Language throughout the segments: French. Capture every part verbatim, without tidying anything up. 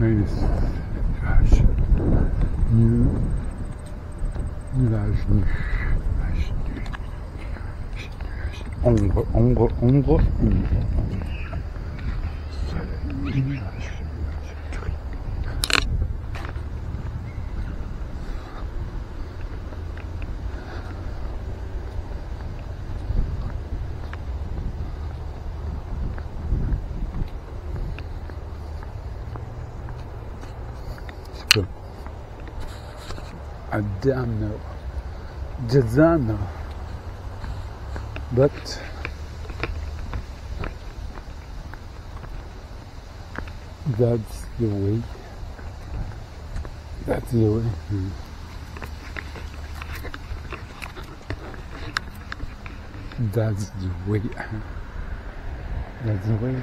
Nuage. Nu. Nuage nu. Nuage nu. Ombre, ombre, ombre, ombre. Soleil, nuage. I don't know. Just don't know. But that's the way. That's the way. Mm. That's the way. That's the way.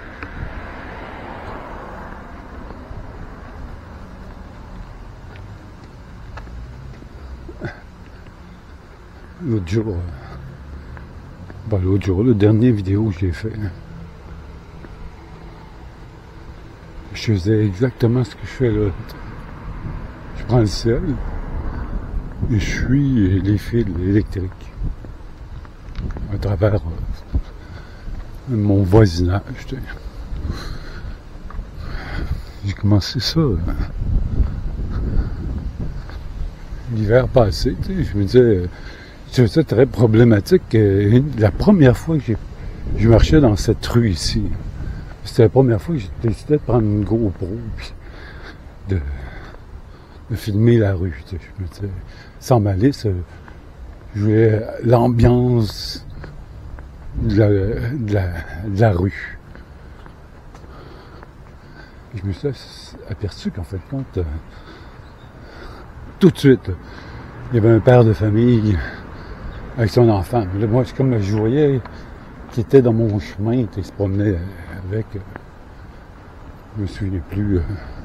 L'autre jour, ben l'autre jour, le dernier vidéo que j'ai fait, je faisais exactement ce que je fais là. Je prends le ciel et je suis les fils électriques à travers euh, mon voisinage. J'ai commencé ça euh, l'hiver passé, je me disais. Euh, Je trouvais ça très problématique. Euh, la première fois que j'ai, je marchais dans cette rue ici, c'était la première fois que j'ai décidé de prendre une GoPro puis de, de filmer la rue. Tu sais, je me disais, sans malice, je voulais l'ambiance de la, de, la, de la rue. Et je me suis aperçu qu'en fait, compte, euh, tout de suite, il y avait un père de famille avec son enfant. Là, moi, c'est comme je voyais qui était dans mon chemin, il se promenait avec. Euh, je me souviens plus. Euh,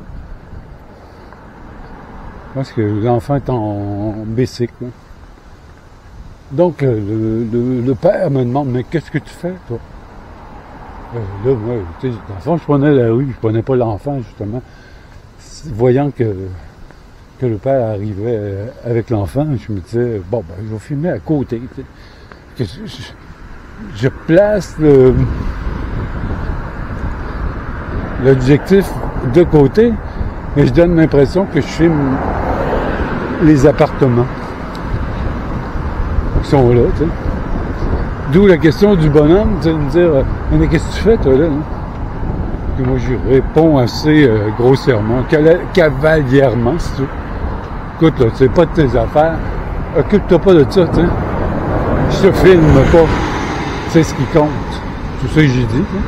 je pense que l'enfant est en bicycle. Hein. Donc, euh, le, le, le père me demande, mais qu'est-ce que tu fais, toi? Euh, là, moi, tu sais, dans le fond, je prenais la rue, je prenais pas l'enfant, justement. Voyant que que le père arrivait avec l'enfant, je me disais, bon, ben, je vais filmer à côté. Que je, je, je place le, l'objectif de côté, mais je donne l'impression que je filme les appartements qui sont là, tu sais. D'où la question du bonhomme, tu sais, de me dire, mais qu'est-ce que tu fais, toi, là? Hein? Et moi, je réponds assez euh, grossièrement, cavalièrement, si tu veux. Écoute, là, c'est pas de tes affaires. Occupe-toi pas de ça, tu sais. Je te filme pas. C'est ce qui compte. C'est ça que j'ai dit, hein.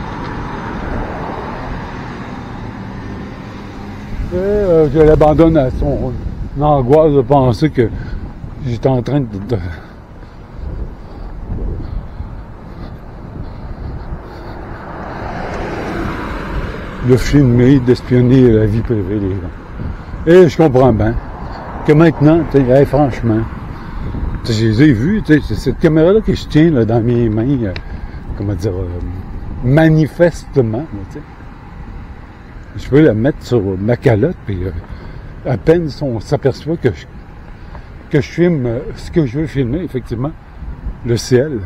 Et euh, je l'abandonne à son angoisse de penser que j'étais en train de, de de filmer, d'espionner la vie privée des gens. Et je comprends bien que maintenant, tu sais, hey, franchement, je les ai vus, tu sais, cette caméra-là que je tiens là, dans mes mains, euh, comment dire, euh, manifestement, tu sais, je peux la mettre sur ma calotte, puis euh, à peine on s'aperçoit que je, que je filme euh, ce que je veux filmer, effectivement, le ciel.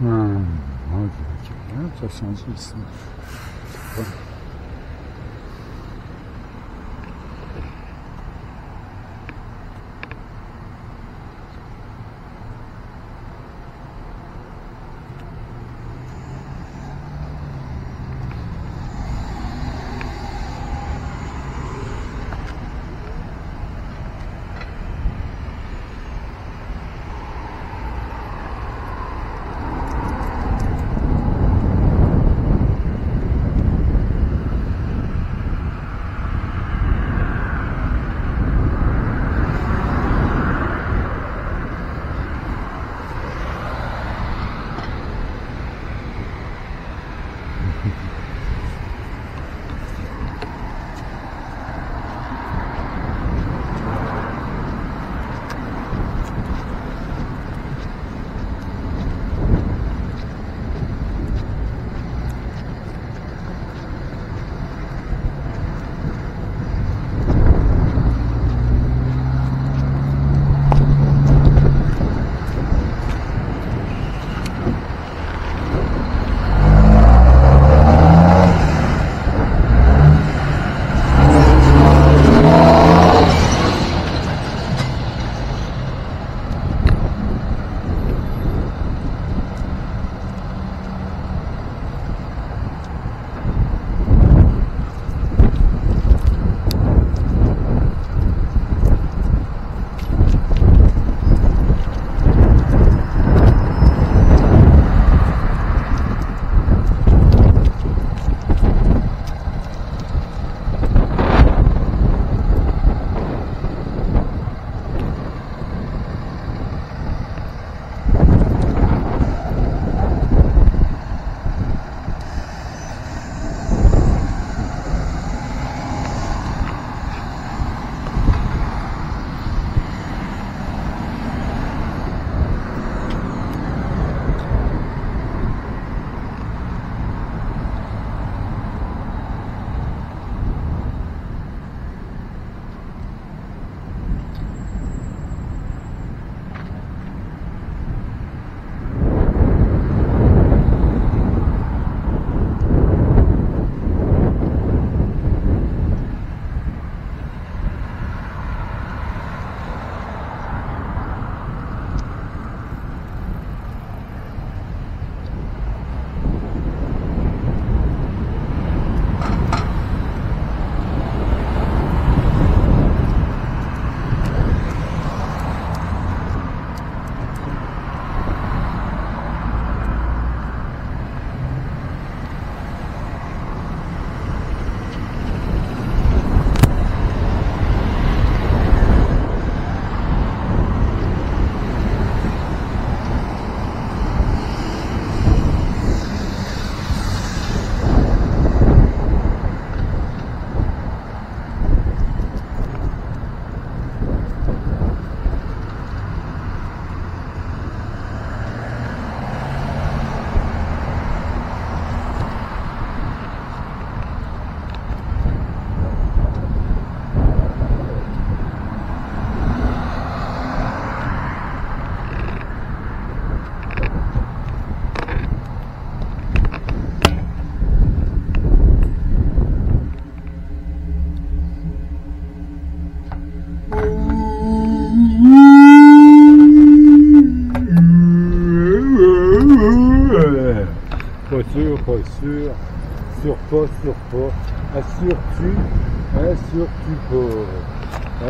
Ah, ok, ok. Ça change ici. Ouais. Pas sûr, pas sûr. Sûr pas, sûr pas. Assures-tu, assures-tu pas.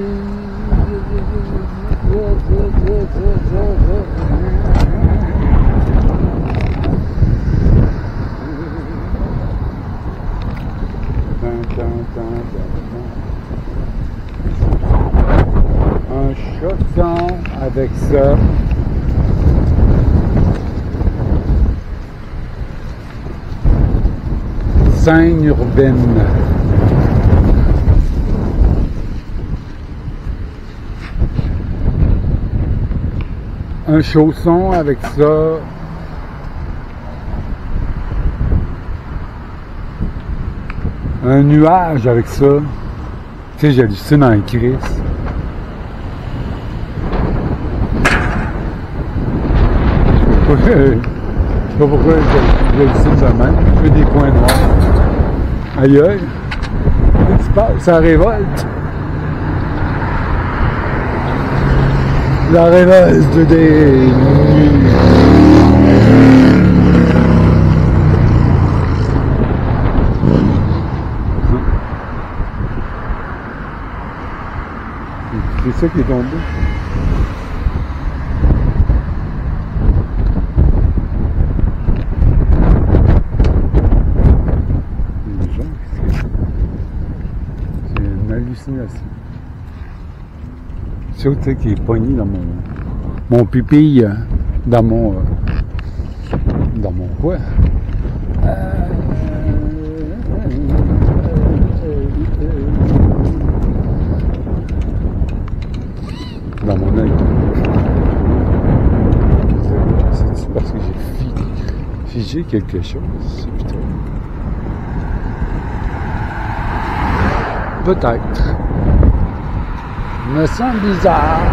Un chausson avec ça. Scène urbaine. Un chausson avec ça. Un nuage avec ça. Tu sais, j'hallucine en crise. pourquoi, je sais pas pourquoi je, je le sais de même. Je fais des coins noirs. Aïe aïe. Qu'est-ce qui se passe? Ça révolte. La révolte des nuits. C'est ça qui est tombé. Les gens, c'est une hallucination. C'est autre qui est pogné dans mon, mon pupille, dans mon, dans mon quoi? Euh, dans mon œil. C'est parce que j'ai figé quelque chose, putain. Peut-être. Me sens bizarre.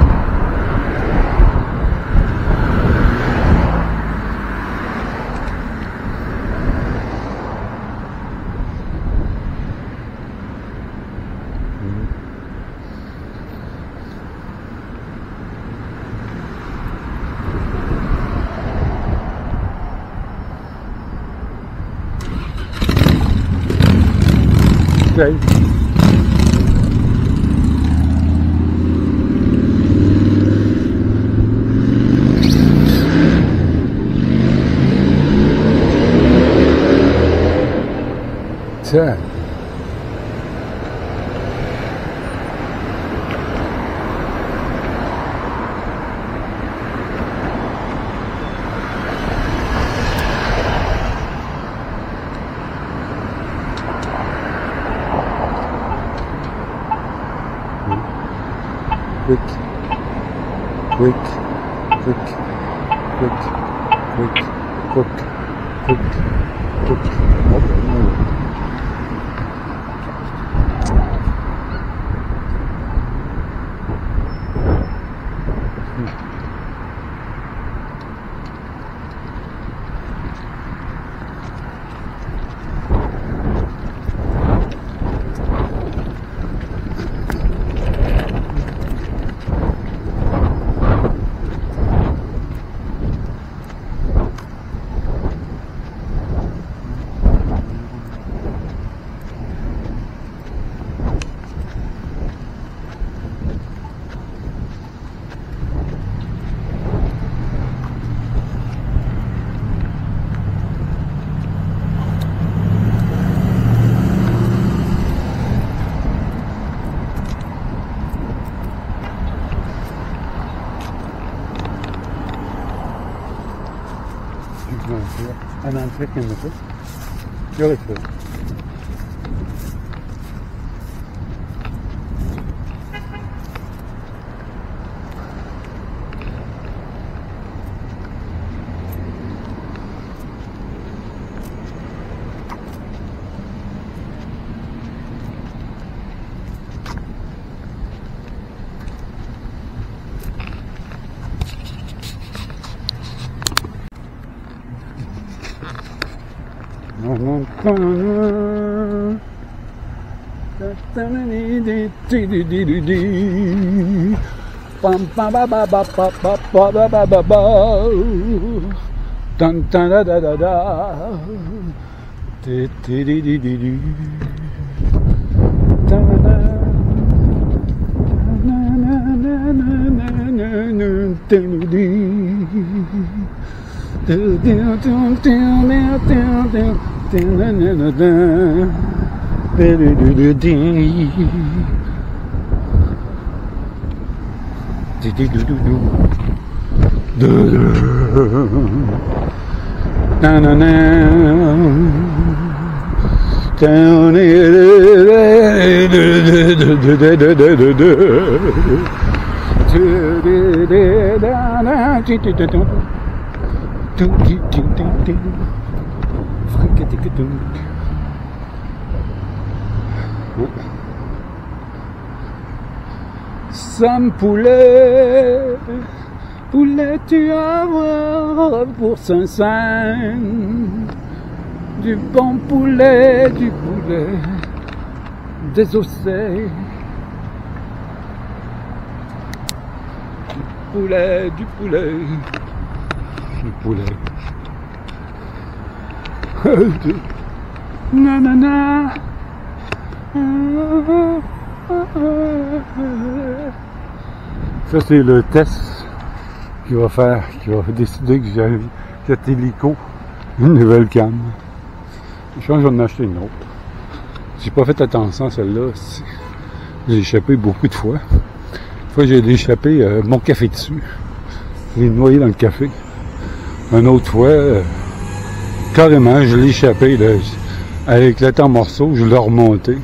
Okay. Tiens. Quick, quick, quick, quick, quick, quick, quick, quick. Oh, ben, and I'm taking the book. Beautiful. Pam pam ba ba ba ba ba ba ba ba ba ba. Dun dun da da da da. Di di di di di di. Da da. Na na na na na na na di di. Do do do do do do do. Da da da da da. Do do do do. Do do do do do. Do do. Na na na. Down it. Do do do do do do do do. Do do do da da do do do do. Do do do do do. Fricka-ticka-dunk. Sam poulet, Poulet, tu avoir pour Saint-Saëns. Du bon poulet, du poulet désossé. Du poulet, du poulet, du poulet. Nanana. Ça, c'est le test qui va faire, qui va décider que j'ai cette hélico, une nouvelle cam. Je pense que je vais en acheter une autre. J'ai pas fait attention à celle-là. J'ai échappé beaucoup de fois. Une fois, j'ai échappé euh, mon café dessus. Je l'ai noyé dans le café. Une autre fois, euh, carrément, je l'ai échappé là, avec le temps morceau, je l'ai remonté.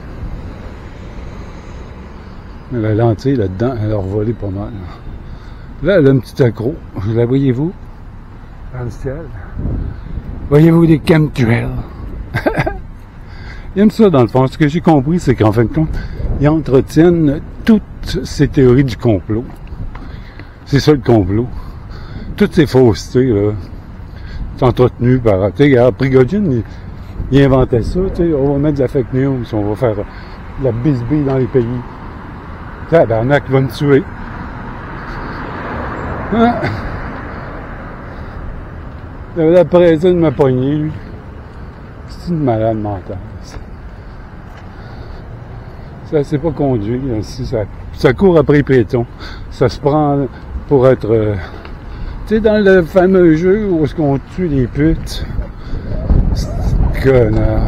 La lentille là-dedans, elle a revolé pas mal. Là, elle a un petit accro. La voyez-vous? Dans le ciel. Voyez-vous des chemtrails? Ils aiment ça dans le fond. Ce que j'ai compris, c'est qu'en fin de compte, ils entretiennent toutes ces théories du complot. C'est ça le complot. Toutes ces faussetés, là, sont entretenues par... Tu sais, Prigogine, il, il inventait ça, tu sais, on va mettre de la fake news, on va faire de la bisbille dans les pays. Tabarnak, il va me tuer. Hein? Il avait la pression de me pogner, lui. C'est une malade mentale. Ça ne sait pas conduire. Ça, ça court après les piétons. Ça se prend pour être... Euh, tu sais, dans le fameux jeu où est-ce qu'on tue les putes. C'est connard.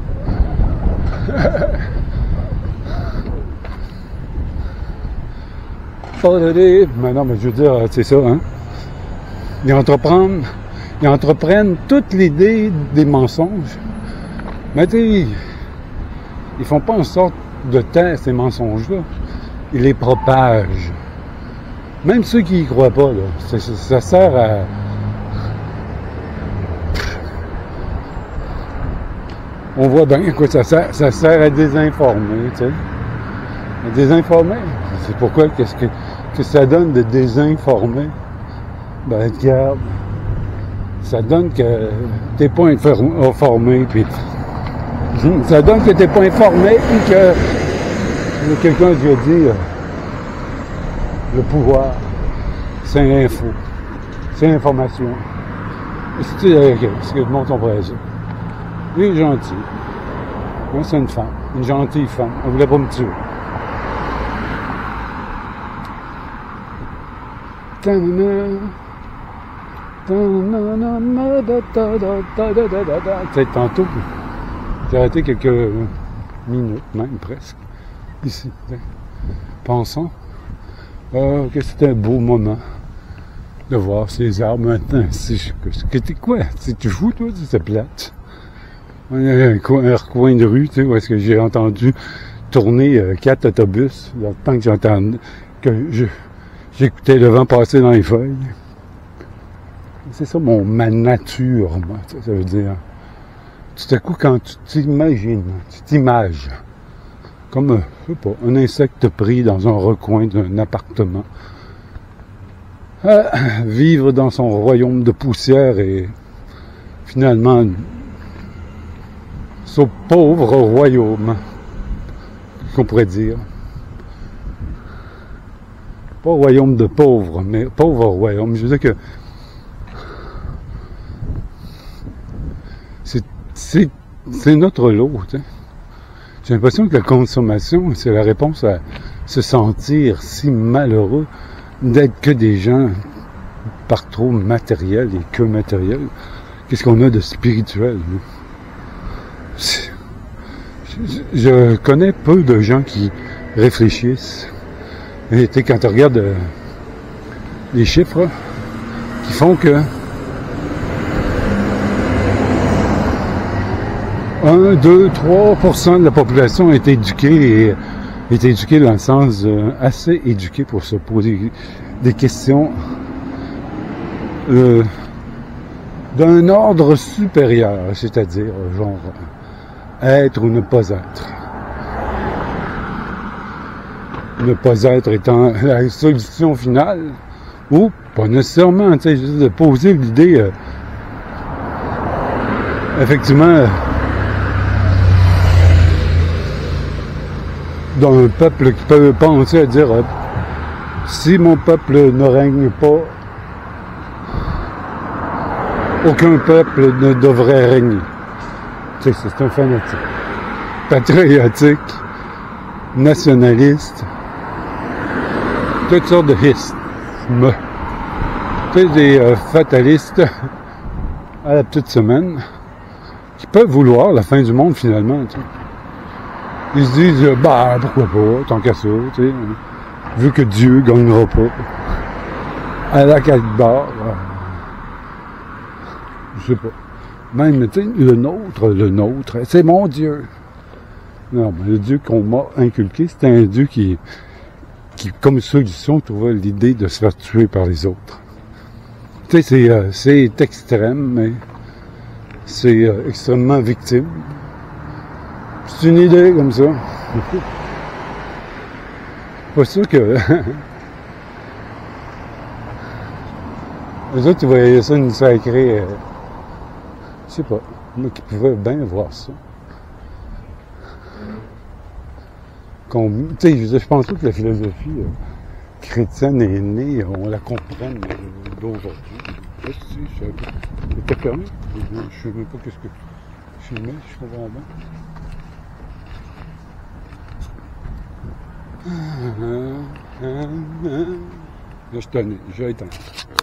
Mais non, mais je veux dire, c'est ça, hein. Ils entreprennent, ils entreprennent toute l'idée des mensonges. Mais tu sais, ils font pas en sorte de taire ces mensonges-là. Ils les propagent. Même ceux qui y croient pas, là, ça, ça, ça sert à... On voit bien à quoi ça sert. Ça sert à désinformer, tu sais. À désinformer. C'est pourquoi, qu'est-ce que, que ça donne de désinformer? Ben, regarde. Ça donne que t'es pas informé, puis... Ça donne que t'es pas informé, puis que... Quelqu'un qui a dit... Euh, le pouvoir, c'est l'info. C'est l'information. C'est euh, ce que le monde comprend ça. Il est gentil. Moi, c'est une femme. Une gentille femme. Elle voulait pas me tuer. Peut-être tantôt, j'ai arrêté quelques minutes, même presque, ici. Pensons euh, que c'était un beau moment de voir ces arbres maintenant. C'était quoi? Tu fou, toi? C'est plate. Il y a un coin, un recoin de rue, tu sais, où est-ce que j'ai entendu tourner euh, quatre autobus, dans le temps que j'entendais, que je... J'écoutais le vent passer dans les feuilles. C'est ça mon, ma nature, moi, ça veut dire. Tout à coup, quand tu t'imagines, tu t'images, comme, euh, je sais pas, un insecte pris dans un recoin d'un appartement, à vivre dans son royaume de poussière et finalement, ce pauvre royaume, qu'on pourrait dire. Pas royaume de pauvres, mais pauvre royaume. Je veux dire que c'est, c'est, c'est notre lot. T'sais. J'ai l'impression que la consommation, c'est la réponse à se sentir si malheureux d'être que des gens par trop matériels et que matériels. Qu'est-ce qu'on a de spirituel? Je, je connais peu de gens qui réfléchissent. Et tu sais, quand tu regardes euh, les chiffres là, qui font que un, deux, trois pour cent de la population est éduquée et est éduquée dans le sens euh, assez éduquée pour se poser des questions euh, d'un ordre supérieur, c'est-à-dire genre être ou ne pas être. Ne pas être étant la solution finale, ou pas nécessairement, tu sais, juste de poser l'idée, euh, effectivement, euh, d'un peuple qui peut penser à dire, euh, si mon peuple ne règne pas, aucun peuple ne devrait régner. Tu sais, c'est un fanatique. Patriotique, nationaliste, toutes sortes de histes. Tu sais, des euh, fatalistes à la petite semaine qui peuvent vouloir la fin du monde finalement. Tu sais. Ils se disent, euh, bah pourquoi pas, tant qu'à ça, tu sais, vu que Dieu gagnera pas. À la quelque barre, euh, je sais pas. Même, tu sais, le nôtre, le nôtre, c'est mon Dieu. Non, mais le Dieu qu'on m'a inculqué, c'était un Dieu qui, qui, comme solution, trouvait l'idée de se faire tuer par les autres. Tu sais, c'est, euh, c'est extrême, mais c'est euh, extrêmement victime. C'est une idée comme ça. Pas sûr que... Les autres, ils voyaient ça une sacrée... Euh, je sais pas, moi qui pouvais bien voir ça. Tu sais, je pense pas que la philosophie euh, chrétienne est née, on la comprenne euh, d'aujourd'hui. Je sais, je sais pas. C'était fermé. Je sais même pas qu'est-ce que je filmais, je comprends bien. Là, je suis tanné, je vais éteindre.